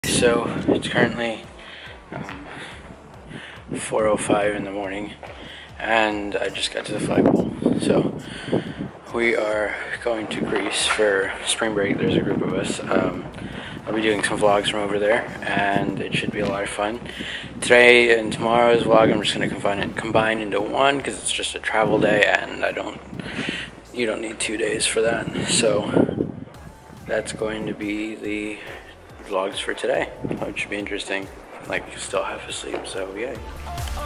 So it's currently 4:05 in the morning, and I just got to the flagpole. So we are going to Greece for spring break. There's a group of us. I'll be doing some vlogs from over there, and it should be a lot of fun. Today and tomorrow's vlog, I'm just going to combine into one because it's just a travel day, and you don't need 2 days for that. So that's going to be the vlogs for today, which should be interesting. Like, still half asleep, so yay.